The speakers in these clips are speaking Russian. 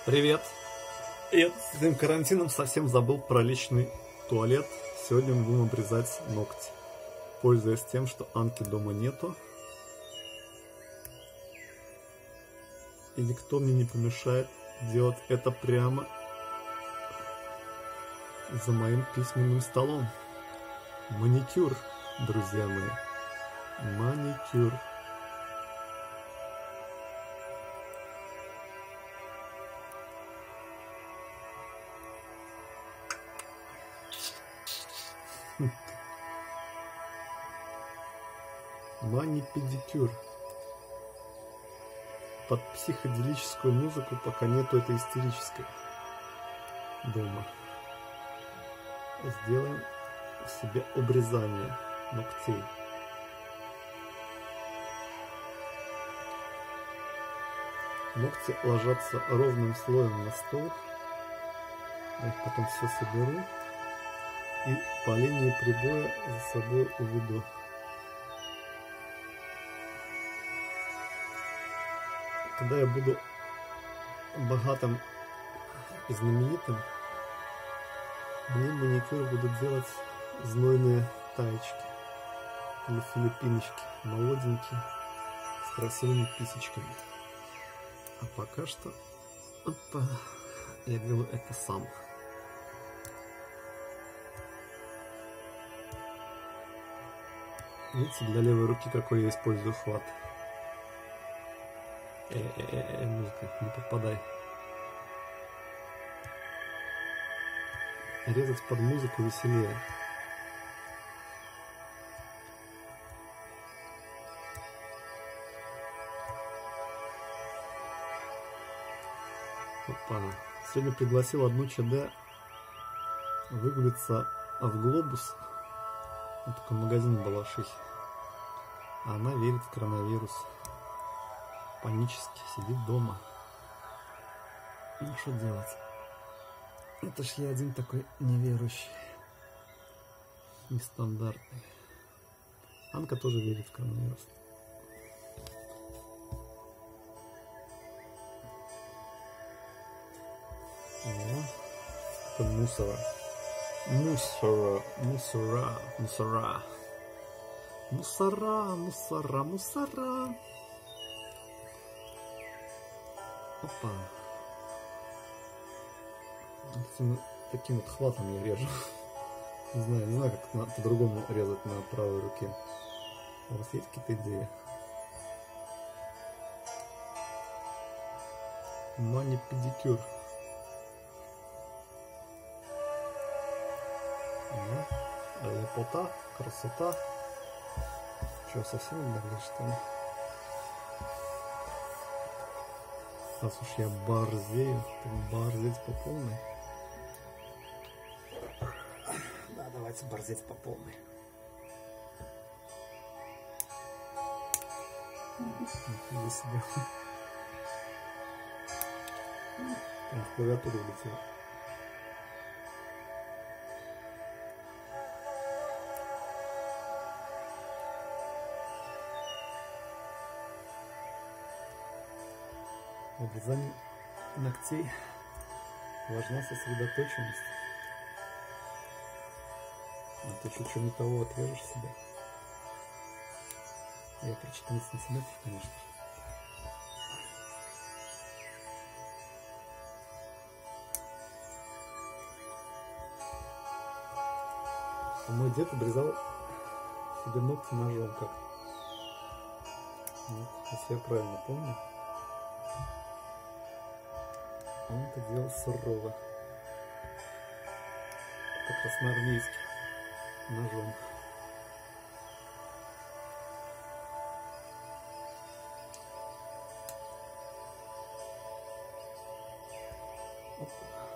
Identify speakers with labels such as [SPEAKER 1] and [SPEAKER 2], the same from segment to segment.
[SPEAKER 1] Привет! Я с этим карантином совсем забыл про личный туалет. Сегодня мы будем обрезать ногти, пользуясь тем, что Анки дома нету. И никто мне не помешает делать это прямо за моим письменным столом. Маникюр, друзья мои. Маникюр. Мани-педикюр. Под психоделическую музыку, пока нету этой истерической дома. Сделаем себе обрезание ногтей. Ногти ложатся ровным слоем на стол. Я их потом все соберу и по линии прибоя за собой уведу. Когда я буду богатым и знаменитым, мне маникюр будут делать знойные таечки или филиппиночки, молоденькие, с красивыми писечками. А пока что я делаю это сам. Видите, для левой руки какой я использую хват. Музыка, не попадай. Резать под музыку веселее. Опа. Сегодня пригласил одну ЧД выгулиться в Глобус. Вот такой магазин в Балашихе. А она верит в коронавирус. Панически сидит дома. Ну что делать? Это ж я один такой неверующий. Нестандартный. Анка тоже верит в коронавирус. Это мусора. Мусора. Мусора. Мусора. Мусора. Мусора. Мусора. Опа. Таким вот хватом я режу. Не знаю, как по-другому резать на правой руке. У вас есть какие-то идеи? Мани-педикюр. Лепота, красота. Что, совсем обнаглел, что ли? Раз уж я борзею, то борзеть по полной. Да, давайте борзеть по полной. Нифига себе. Прям в клавиатуру влетело. В обрезании ногтей важна сосредоточенность. А ты чуть-чуть не того отрежешь себя. Я про 14 сантиметров, конечно. А мой дед обрезал себе ногти ножом как-то. Вот, если я правильно помню. Он это делал сурово. Как красноармейский. Ножом. Оп.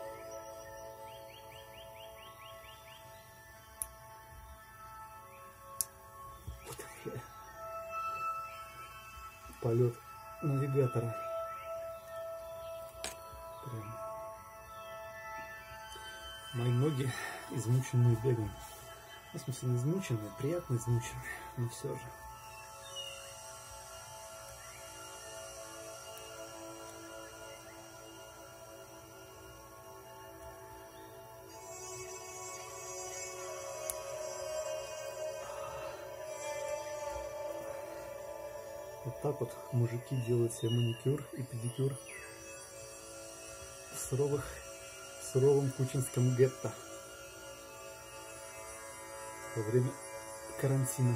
[SPEAKER 1] Полет навигатора. Прям. Мои ноги измученные бегом. В смысле, не измученные, приятно измученные, но все же. Вот так вот мужики делают себе маникюр и педикюр в суровом кучинском гетто во время карантина.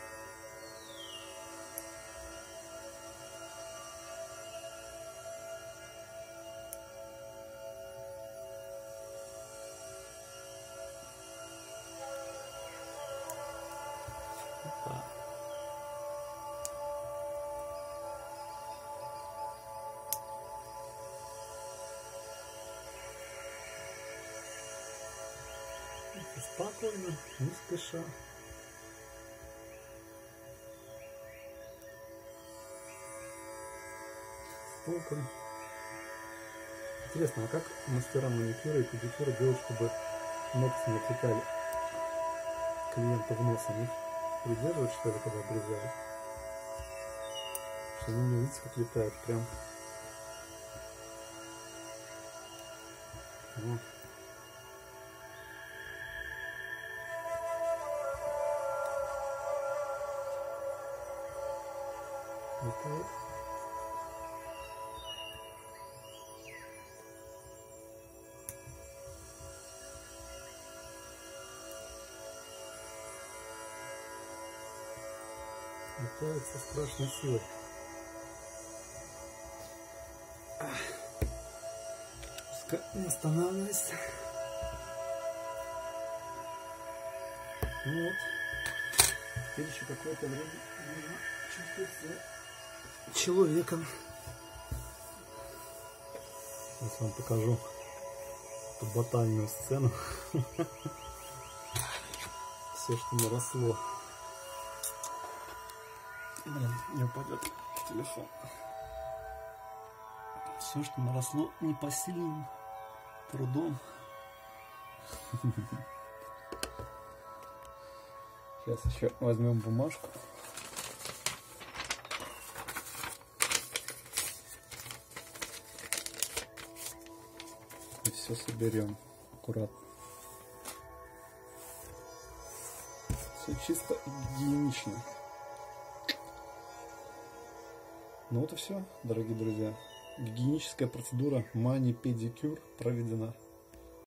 [SPEAKER 1] Да. Спокойно, не спеша. Толком. Интересно, а как мастера маникюра и педикюра делают, чтобы ногти не отлетали клиента в нос? Они придерживают, что ли, когда обрезают? Что они не видите, как летают прям. Вот. Летает. Летает со страшной силой. Пускай не останавливайся. Ну вот. Теперь еще какое-то время нужно чувствовать себя человеком. Сейчас вам покажу эту батальную сцену. Все, что наросло. Блин, не упадет телефон. Все, что наросло непосильным трудом. Сейчас еще возьмем бумажку. И все соберем аккуратно. Все чисто и гигиенично. Ну вот и все, дорогие друзья. Гигиеническая процедура мани-педикюр проведена.